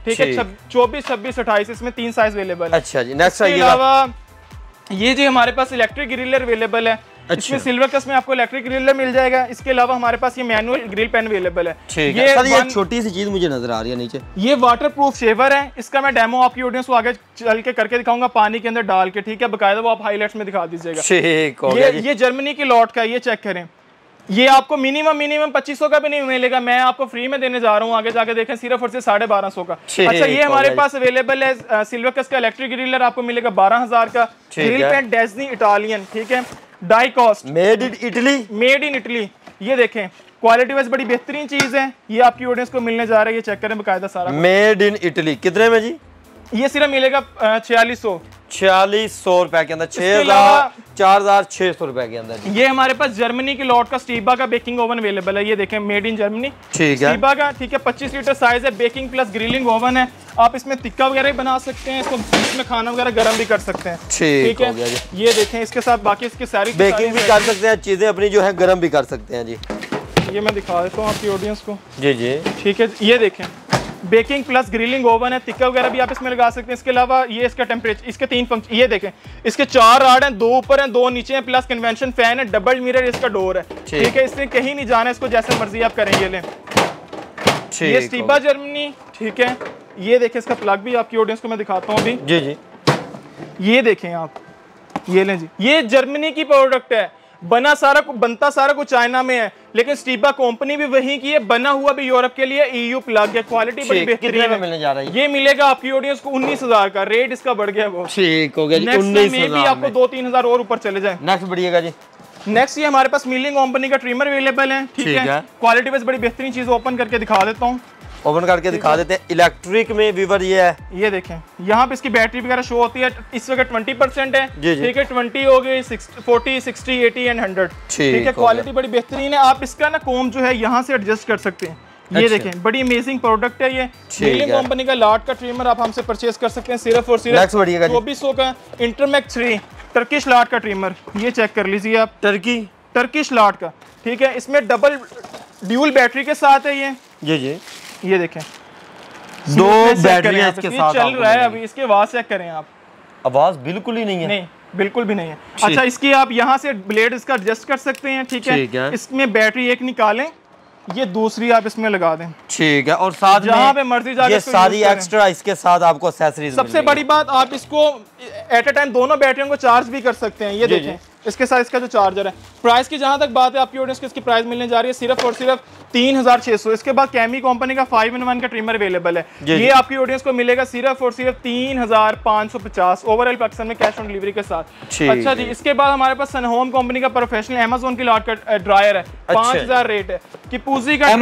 ठीक है। चौबीस छब्बीस अट्ठाईस इसमें तीन साइज अवेलेबल है। अच्छा जी, नेक्स्ट इसके अलावा ये जी हमारे पास इलेक्ट्रिक ग्रिलर अवेलेबल है। अच्छा। इसमें सिल्वर कस में आपको इलेक्ट्रिक ग्रिलर मिल जाएगा। इसके अलावा हमारे पास ये मैनुअल ग्रिल पेन अवेलेबल है। ठीक है सर, ये छोटी सी चीज मुझे नजर आ रही है नीचे, ये वाटर प्रूफ शेवर है। इसका मैं डेमो आपकी ऑडियंस को आगे चल के करके दिखाऊंगा, पानी के अंदर डाल के, ठीक है, बकायदा वो आप हाईलाइट्स में दिखा दीजिएगा। ठीक हो ये ये जर्मनी की लॉट का, ये चेक करें। ये आपको मिनिमम मिनिमम पच्चीस सौ का भी नहीं मिलेगा, मैं आपको फ्री में देने जा रहा हूँ। आगे जाके देखें सिर्फ और सिर्फ साढ़े बारह सौ का। अच्छा, ये हमारे पास अवेलेबल है सिल्वर कस का इलेक्ट्रिक ग्रिलर, आपको मिलेगा बारह हजार का। ग्रिल पेन डेज़नी इटालियन, ठीक है, die cast, made in Italy, made in Italy. ये देखें क्वालिटी वाइज बड़ी बेहतरीन चीज है। ये आपकी ऑडियंस को मिलने जा रहा है, ये चेक करें बकायदा सारा। मेड इन इटली कितने में जी? ये सिर्फ मिलेगा छियालीस सौ छियालीस सौ रुपए के अंदर, छह हजार चार हजार छह सौ रुपए के अंदर। ये हमारे पास जर्मनी की लॉट का स्टीबा का बेकिंग ओवन अवेलेबल है। ये देखें मेड इन जर्मनी, ठीक है, स्टीबा का, ठीक है, पच्चीस लीटर साइज है, बेकिंग प्लस ग्रिलिंग ओवन है। आप इसमें टिक्का वगैरह बना सकते हैं, इसको इसमें खाना वगैरह गर्म भी कर सकते हैं। ठीक है, ये देखें इसके साथ बाकी इसकी सारी बेकिंग भी कर सकते हैं, चीजें अपनी जो है गर्म भी कर सकते हैं जी। ये मैं दिखा देता हूँ आपकी ऑडियंस को। जी जी, ठीक है, ये देखें बेकिंग प्लस ग्रिलिंग ओवन है, टिक्का वगैरह भी आप इसमें लगा सकते हैं। इसके अलावा ये इसका टेम्परेचर, इसके तीन फंक्शन, ये देखें इसके चार राड हैं, दो ऊपर हैं दो नीचे हैं, प्लस कन्वेंशन फैन है, डबल मिरर इसका डोर है। ठीक है, इसने कहीं नहीं जाना, इसको जैसे मर्जी आप करें। ये लें, ये स्टीबा जर्मनी, ठीक है। ये देखें इसका प्लग भी आपकी ऑडियंस को मैं दिखाता हूँ अभी। जी जी, ये देखें आप, ये लें जी, ये जर्मनी की प्रोडक्ट है। बना सारा बनता सारा कुछ चाइना में है, लेकिन स्टीबा कंपनी भी वहीं की है, बना हुआ भी यूरोप के लिए। ईयू प्लग है, क्वालिटी बड़ी बेहतरीन है। मिलने जा रहा है ये मिलेगा आपकी ऑडियंस को उन्नीस हजार का, रेट इसका बढ़ गया वो। ठीक हो गया जी, उन्नीस में भी आपको दो तीन हजार और ऊपर चले जाए। नेक्स्ट बढ़िएगा जी। नेक्स्ट ये हमारे पास मिलिंग कंपनी का ट्रिमर अवेलेबल है। ठीक है, क्वालिटी वाइज बड़ी बेहतरीन चीज, ओपन करके दिखा देता हूँ। ओपन करके दिखा देते हैं। इलेक्ट्रिक में वीवर ये है, ये देखें यहाँ पे इसकी बैटरी वगैरह शो होती है। इस वक्त ट्वेंटी परसेंट है, ठीक है, ट्वेंटी हो गई, forty sixty eighty and hundred. ठीक है, क्वालिटी बड़ी बेहतरीन है। आप इसका ना कोम जो है यहाँ से एडजस्ट कर सकते हैं। ये अच्छा। देखें बड़ी अमेजिंग प्रोडक्ट है ये। मिलिंग कंपनी का लाट का ट्रिमर आप हमसे परचेज कर सकते हैं सिर्फ और सिर्फ चौबीस सौ का। इंटरमैक्स थ्री टर्किश लाट का ट्रिमर, ये चेक कर लीजिए आप, टर्की टर्किश लाट का। ठीक है, इसमें डबल ड्यूल बैटरी के साथ है ये। जी जी, ये देखें दो बैटरी इसके साथ चल रहा है अभी। इसकी आवाज चेक करें आप, आवाज बिल्कुल ही नहीं है। नहीं, बिल्कुल भी नहीं है। अच्छा, इसकी आप यहाँ से ब्लेड इसका एडजस्ट कर सकते हैं। ठीक है, है। इसमें बैटरी एक निकालें, ये दूसरी आप इसमें लगा दें। ठीक है, और साथ जहाँ पे मर्जी जाके ये सारी एक्स्ट्रा इसके साथ आपको एक्सेसरीज। सबसे बड़ी बात, आप इसको एट ए टाइम दोनों बैटरियों को चार्ज भी कर सकते हैं। ये देखें इसके साथ इसका जो चार्जर है। प्राइस की जहां तक बात है आपकी ऑडियंस की, इसकी प्राइस मिलने जा रही है सिर्फ और सिर्फ तीन हजार छह सौ। इसके बाद कैमी कंपनी का फाइव इन वन का ट्रिमर अवेलेबल है। ये आपकी ऑडियंस को मिलेगा सिर्फ और सिर्फ तीन हजार पाँच सौ पचास ओवरऑल पाकिस्तान में कैश ऑन डिलीवरी के साथ। अच्छा जी, इसके बाद हमारे पास सनहोम कंपनी का प्रोफेशनल अमेज़न की लॉट का ड्रायर है, पांच हजार रेट है। किपूजी का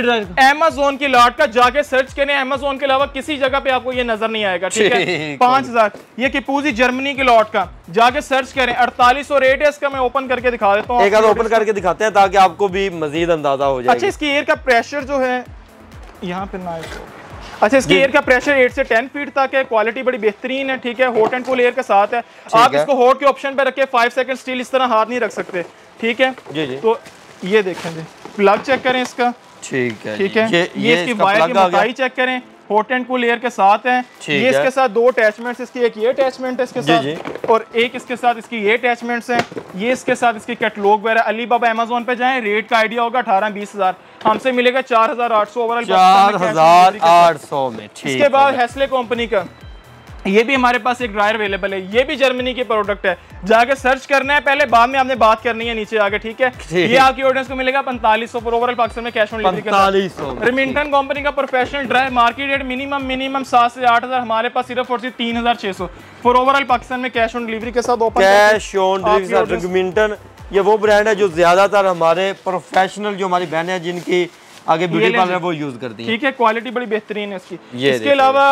अमेज़न की लॉट का, जाके सर्च करें, अमेज़न के अलावा किसी जगह पे आपको ये नजर नहीं आएगा। ठीक है, पांच हजार। ये किपूजी जर्मनी की लॉट का, जाके सर्च करें, अड़तालीस सौ रेट है इसका। मैं ओपन करके दिखा देता हूँ, एक आध ओपन करके दिखाते हैं ताकि आपको भी मजीद अंदाजा हो जाए। अच्छा, इसकी एयर का प्रेशर जो है यहाँ पे ना, अच्छा इसकी एयर का प्रेशर एट से टेन फीट तक है। क्वालिटी बड़ी बेहतरीन है। ठीक है, हॉट एंड कूल एयर के साथ है। आप इसको हॉट के ऑप्शन पे रखे, फाइव सेकंड स्टिल इस तरह हाथ नहीं रख सकते। ठीक है जी जी, तो ये देखें जी, प्लग चेक करें इसका। ठीक है, ठीक है, ये, ये इसकी वायर की मोटाई चेक करें, हॉट एंड कूल एयर के साथ है। ये इसके साथ दो अटैचमेंट्स, इसकी एक ये अटैचमेंट है इसके साथ, और एक इसके साथ इसकी ये अटैचमेंट्स हैं। ये इसके साथ इसकी कैटलॉग वगैरह, अलीबाबा अमेज़न पे जाएं, रेट का आइडिया होगा अठारह बीस हजार, हमसे मिलेगा चार हजार आठ सौ ओवरऑल चार हजार आठ सौ में। इसके बाद हेस्ले कंपनी का ये भी हमारे पास एक ड्रायर अवेलेबल है। ये भी जर्मनी की प्रोडक्ट है, जाके सर्च करना है पहले, बाद में आपने बात करनी है नीचे आगे। ठीक है, ये आपकी ऑडियंस को मिलेगा पैंतालीस सौ पर ओवरऑल पाकिस्तान में कैश ऑन डिलीवरी के साथ। रिमिंटन कंपनी का professional dryer, market rate minimum minimum सात से आठ हजार, हमारे पास सिर्फ और सिर्फ तीन हजार छह सौ फॉर ओवरऑल पाकिस्तान में कैश ऑन डिलीवरी के साथ। ओपन कैश ऑन डिलीवरी के साथ रिमिंटन, ये वो ब्रांड है जो ज्यादातर हमारे प्रोफेशनल जो हमारी बहनें हैं जिनकी आगे ब्यूटी पार्लर वो यूज करती है। ठीक है, क्वालिटी बड़ी बेहतरीन है इसकी। इसके अलावा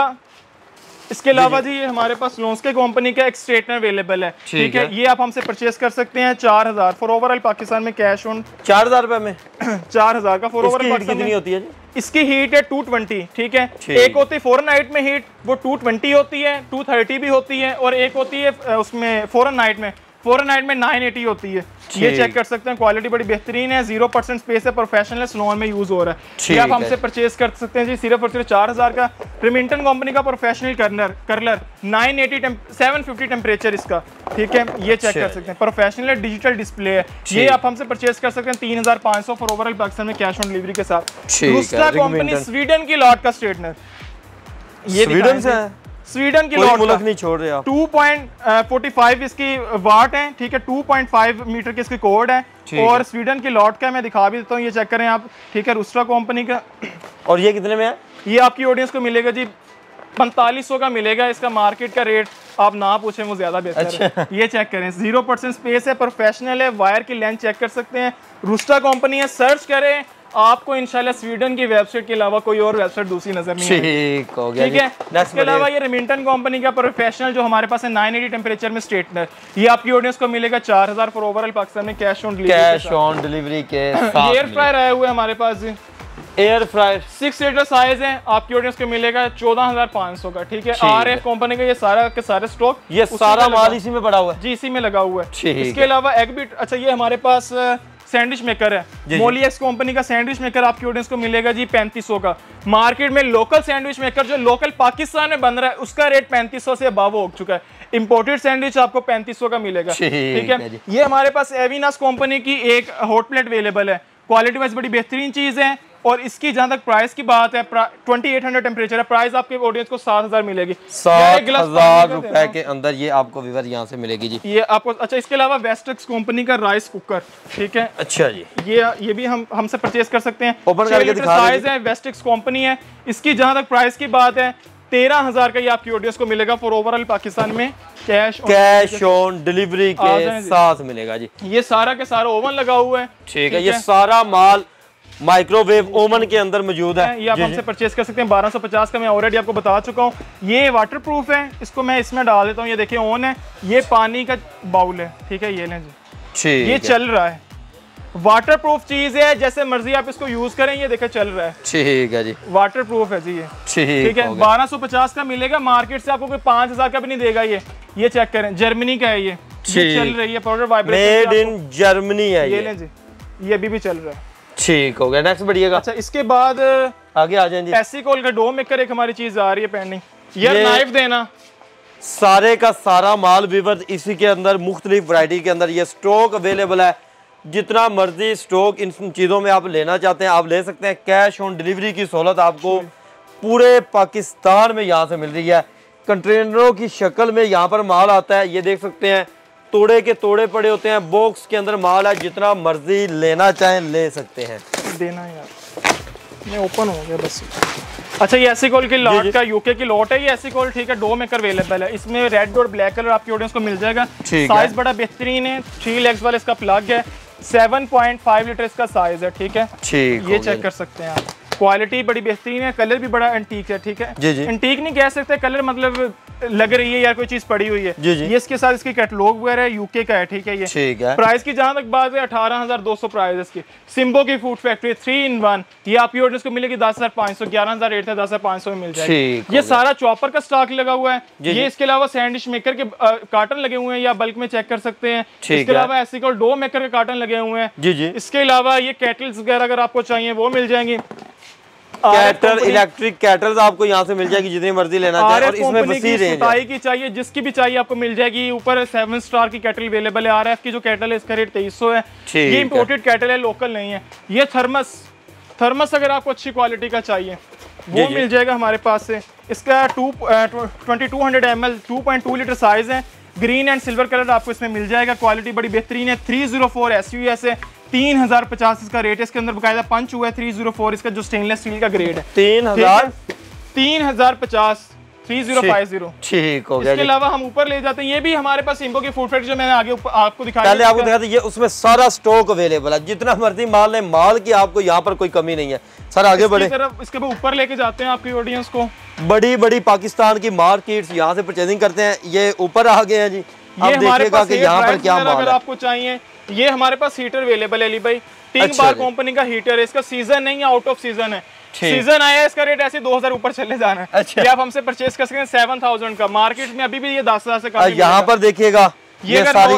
इसके अलावा जी ये हमारे पास लोन्सके कंपनी का एक स्ट्रेटनर अवेलेबल है। ठीक है, ये आप हमसे परचेस कर सकते हैं चार हजार फॉर ओवरऑल पाकिस्तान में कैश ऑन। चार हजार रुपए में चार हजार का फॉर ओवरऑल पाकिस्तान कितनी होती है जी? इसकी हीट है टू ट्वेंटी। ठीक है, एक होती है फॉरन नाइट में हीट, वो टू ट्वेंटी होती है, टू थर्टी भी होती है, और एक होती है उसमें फॉरन नाइट में फोर नाइट में नाइन एटी होती है। ये चेक कर सकते हैं, क्वालिटी बड़ी बेहतरीन है, जीरो परसेंट स्पेस है, प्रोफेशनल स्लोन में यूज हो रहा है। ये आप हमसे परचेज कर सकते हैं जी सिर्फ और सिर्फ चार हजार का। रिमिंटन कंपनी का प्रोफेशनल कर्नर curler nine eighty seven fifty temperature इसका, ठीक है, ये चेक कर सकते हैं। प्रोफेशनल डिजिटल डिस्प्ले है, ये आप हमसे परचेज कर सकते हैं तीन हजार पाँच सौ फॉर ओवरऑल पाकिस्तान में कैश ऑन डिलीवरी के साथ। रूस्टा कंपनी स्वीडन की लॉट का स्ट्रेटनर, ये स्वीडन से है, स्वीडन की कोई लॉट मुल्क नहीं छोड़ रहे आप। टू पॉइंट फोर्टी फाइव इसकी वाट है, ठीक है, टू पॉइंट फाइव मीटर की इसकी कोड है और स्वीडन की लॉट का मैं दिखा भी देता हूँ, ये चेक करें आप, ठीक है, रूस्टा कंपनी का। और ये कितने में है? ये आपकी ऑडियंस को मिलेगा जी पैंतालीस सौ का मिलेगा। इसका मार्केट का रेट आप ना पूछें, वो ज्यादा बेहतर अच्छा। है। ये चेक करें, जीरो परसेंट स्पेस है, प्रोफेशनल है, वायर की लेंथ चेक कर सकते हैं, रूस्टा कंपनी है, सर्च करें, आपको इंशाल्लाह स्वीडन की वेबसाइट के अलावा कोई और वेबसाइट दूसरी नजर नहीं आएगी। ठीक हो गया, ठीक है। इसके अलावा ये रिमिंटन कंपनी का प्रोफेशनल जो हमारे पास है नाइन एटी टेम्परेचर में स्ट्रेटनर, ये आपकी ऑडियंस को मिलेगा चार हजार फॉर ओवरऑल पाकिस्तान में cash on delivery cash on delivery के साथ। एयर फ्रायर आया हुआ है हमारे पास, air fryer six litre size है, आपकी ऑडियंस को मिलेगा चौदह हजार पाँच सौ का, ठीक है। आर एफ कंपनी का ये सारा के सारे स्टॉक, ये सारा माल इसी में पड़ा हुआ है जी, इसी में लगा हुआ है। इसके अलावा एग बीट, अच्छा ये हमारे पास सैंडविच मेकर है, मोलिएक्स कंपनी का सैंडविच मेकर आपकी ऑडियंस को मिलेगा जी पैंतीस सौ का। मार्केट में लोकल सैंडविच मेकर जो लोकल पाकिस्तान में बन रहा है उसका रेट पैंतीस सौ से अबव हो चुका है। इंपोर्टेड सैंडविच आपको पैंतीस सौ का मिलेगा, ठीक है। ये हमारे पास एविनास कंपनी की एक हॉट प्लेट अवेलेबल है, क्वालिटी वाइज बड़ी बेहतरीन चीज है और इसकी जहां तक प्राइस की बात है ट्वेंटी एट हंड्रेड टेम्परेचर है, प्राइस आपके ऑडियंस को सात हजार मिलेगी, सात हजार रुपए के अंदर ये आपको विवर यहाँ से मिलेगी जी। ये आपको अच्छा। इसके अलावा वेस्टेक्स कंपनी का राइस कुकर, ठीक है, अच्छा जी, ये ये भी हम हमसे परचेज कर सकते हैं। ओपन करके दिखा साइज है, वेस्टेक्स कंपनी है, इसकी जहां तक प्राइस की बात है तेरह हजार का ये आपकी ऑडियंस को मिलेगा फॉर ओवरऑल पाकिस्तान में कैश कैश ऑन डिलीवरी के साथ मिलेगा जी। ये सारा के सारा ओवन लगा हुआ है, ठीक है, ये सारा माल माइक्रोवेव ओवन के अंदर मौजूद है, ये आप हमसे परचेज कर सकते हैं बारह सौ पचास का, मैं ऑलरेडी आपको बता चुका हूँ। ये वाटर प्रूफ है, इसको मैं इसमें डाल देता हूँ, ये देखिए ऑन है, ये पानी का बाउल है, ठीक है, ये लें जी, ये चल रहा है, वाटर प्रूफ चीज है, जैसे मर्जी आप इसको यूज करें, ये देखें चल रहा है, ठीक है जी, वाटर प्रूफ है जी ये, ठीक है। बारह सौ पचास का मिलेगा, मार्केट से आपको कोई पांच हजार का भी नहीं देगा ये। ये चेक करें, जर्मनी का है, ये चल रही है, powder vibration made in Germany है, ये लें जी, ये अभी भी चल रहा है, ठीक हो गया। नेक्स्ट बढ़िएगा। अच्छा इसके बाद आगे आ जाएंगे, एसिकोल का डो मेकर एक हमारी चीज आ रही है पेंडिंग, ये नाइफ देना, सारे का सारा माल विवर इसी के अंदर मुख्तलिफ वैरायटी के अंदर ये स्टॉक अवेलेबल है, जितना मर्जी स्टॉक इन चीज़ों में आप लेना चाहते हैं आप ले सकते हैं। कैश ऑन डिलीवरी की सहूलत आपको पूरे पाकिस्तान में यहाँ से मिल रही है, कंटेनरों की शक्ल में यहाँ पर माल आता है, ये देख सकते हैं, तोड़े के तोड़े पड़े होते हैं, बॉक्स के अंदर माल है, जितना मर्जी लेना चाहें ले सकते हैं। देना यार, मैं ओपन हो गया बस। अच्छा ये एसिकोल की लॉट का यूके की लॉट है ये एसिकोल, ठीक है, डो मेकर अवेलेबल है, इसमें रेड और ब्लैक कलर आपकी ऑडियंस को मिल जाएगा। साइज बड़ा बेहतरीन है, थ्री लेग्स वाला इसका प्लग है, सेवन पॉइंट फाइव लीटर इसका साइज है, ठीक है, ठीक ये चेक कर सकते हैं आप, क्वालिटी बड़ी बेहतरीन है, कलर भी बड़ा एंटीक है, ठीक है, जी जी। एंटीक नहीं कह सकते, कलर मतलब लग रही है यार कोई चीज पड़ी हुई है, जी जी। ये इसके साथ इसकी कैटलॉग वगैरह यूके का है, ठीक है, ये ठीक है। प्राइस की जहां तक बात है अठारह हजार दो सौ प्राइस इसकी। सिम्बो की food factory three in one, ये आपकी ऑडियंस को मिलेगी दस हजार पाँच सौ, ग्यारह हजार रेट है, दस हजार पाँच सौ में मिल जाएगी। ये सारा चॉपर का स्टॉक लगा हुआ है, ये इसके अलावा सैंडविच मेकर के कार्टन लगे हुए हैं, या बल्क में चेक कर सकते हैं। इसके अलावा एसिकोल डो मेकर के कार्टन लगे हुए हैं, जी जी। इसके अलावा ये कैटल्स वगैरह अगर आपको चाहिए वो मिल जाएंगी, कैटल इलेक्ट्रिक कैटल्स आपको यहाँ से मिल जाएगी जितनी मर्जी लेना चाहे, और इसमें वसी रेंज है की चाहिए जिसकी भी चाहिए आपको मिल जाएगी। ऊपर सेवन स्टार की कैटल अवेलेबल है, आरएफ की जो कैटल है इसका रेट तेईस सौ है, ये इंपोर्टेड कैटल है, लोकल नहीं है। ये थर्मस थर्मस अगर आपको अच्छी क्वालिटी का चाहिए वो मिल जाएगा हमारे पास से। इसका two twenty two hundred M L two point two litre size है, ग्रीन एंड सिल्वर कलर आपको इसमें मिल जाएगा, क्वालिटी बड़ी बेहतरीन है। Three zero four S U S है, तीन हजार पचास इसका रेट है, इसके अंदर बकायदा पंच हुआ है। थ्री जीरो फोर इसका जो स्टेनलेस स्टील का ग्रेड है, तीन हजार तीन हजार पचास थ्री जीरो फाइव जीरो, ठीक हो गया। इसके अलावा हम ऊपर ले जाते हैं, ये भी हमारे पास सिम्बो की फूड फैक्ट्री जो मैंने आगे आपको दिखाया, पहले आपको दिखाते ये उसमें सारा स्टॉक अवेलेबल है, जितना मर्जी माल है, माल की आपको यहाँ पर कोई कमी नहीं है। सर आगे बढ़े, इसके ऊपर लेके जाते हैं आपकी ऑडियंस को। बड़ी बड़ी पाकिस्तान की मार्केट्स यहाँ से परचेजिंग करते हैं, ये ऊपर आ गए हैं जी। ये हमारे पास कि यहाँ पर क्या माल है आपको चाहिए। ये हमारे पास हीटर अवेलेबल है अली भाई, टिंग बार कंपनी का हीटर है, इसका सीजन नहीं है, आउट ऑफ सीजन है, सीजन आया है, इसका रेट ऐसे दो हजार ऊपर चले जाना है। अच्छा। ये आप हमसे परचेज कर सकते हैं सेवन थाउजेंड का, मार्केट में अभी भी ये दस हजार से कम। यहाँ पर देखिएगा ये सारी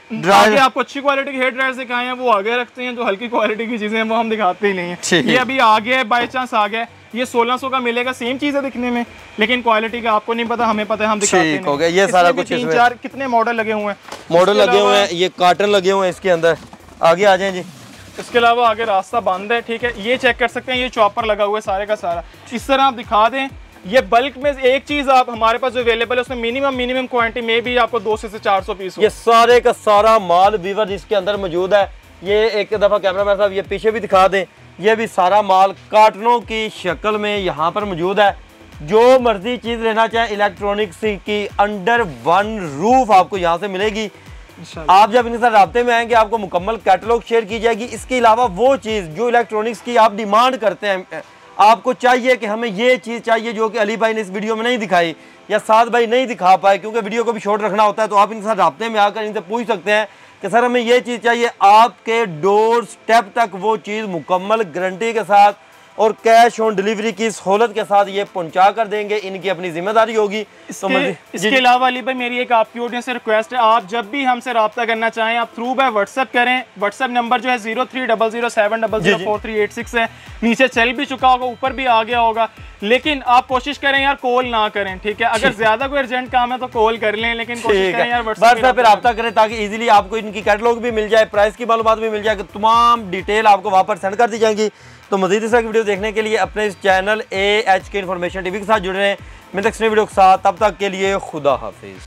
आगे आपको अच्छी क्वालिटी के हेयर ड्रायर दिखाए हैं, वो आगे रखते हैं। जो हल्की क्वालिटी की चीजें हैं वो हम दिखाते ही नहीं है। ये अभी आगे बाई चांस आ गया, ये सोलह सौ का मिलेगा, सेम चीज है दिखने में, लेकिन क्वालिटी का आपको नहीं पता, हमें पता है, हम दिखाते हैं। हो गया ये सारा कुछ। तीन चार कितने मॉडल लगे हुए हैं, मॉडल लगे हुए हैं, ये कार्टन लगे हुए हैं इसके अंदर। आगे आ जाएं जी। इसके अलावा आगे रास्ता बंद है, ठीक है। ये चेक कर सकते हैं, ये चॉपर लगा हुआ है सारे का सारा। इस तरह आप दिखा दें, ये बल्क में एक चीज आप हमारे पास जो अवेलेबल है उसमें मिनिमम मिनिमम क्वांटिटी में भी आपको दो से चार सौ पीस। ये सारे का सारा माल वीवर इसके अंदर मौजूद है। ये एक दफा कैमरामैन साहब ये पीछे भी दिखा दें, ये भी सारा माल कार्टनों की शक्ल में यहाँ पर मौजूद है। जो मर्जी चीज लेना चाहे इलेक्ट्रॉनिक्स की अंडर वन रूफ आपको यहाँ से मिलेगी। आप जब इनके साथ राब्ते में आएंगे आपको मुकम्मल कैटलॉग शेयर की जाएगी। इसके अलावा वो चीज़ जो इलेक्ट्रॉनिक्स की आप डिमांड करते हैं, आपको चाहिए कि हमें ये चीज़ चाहिए जो कि अली भाई ने इस वीडियो में नहीं दिखाई या साद भाई नहीं दिखा पाए, क्योंकि वीडियो को भी शॉर्ट रखना होता है, तो आप इनके साथ राब्ते में आकर इनसे पूछ सकते हैं कि सर हमें ये चीज़ चाहिए। आपके डोर स्टेप तक वो चीज़ मुकम्मल गारंटी के साथ और कैश ऑन डिलीवरी की सहूलत के साथ ये पहुंचा कर देंगे। इनकी अपनी जिम्मेदारी होगी। इसके, इसके अलावा अली भाई मेरी एक आपकी ऑडियंस से रिक्वेस्ट है, आप जब भी हमसे रब्ता करना चाहें आप थ्रू बाय व्हाट्सएप करें। व्हाट्सएप नंबर जो है zero three double zero seven double zero four three eight six है। नीचे चल भी चुका होगा, ऊपर भी आ गया होगा, लेकिन आप कोशिश करें यार कॉल ना करें, ठीक है। अगर ज्यादा कोई अर्जेंट काम है तो कॉल कर लें, लेकिन कोशिश करें यार व्हाट्सएप पे रब्ता करें ताकि इजीली आपको इनकी कैटलॉग भी मिल जाए, प्राइस की मालूमात भी मिल जाए, तमाम डिटेल आपको वहाँ पर सेंड कर दी जाएंगी। तो मज़ीद इस तरह की वीडियो देखने के लिए अपने इस channel A H K information TV के साथ जुड़े रहें। मिलते हैं नेक्स्ट वीडियो के साथ, तब तक के लिए खुदा हाफिज़।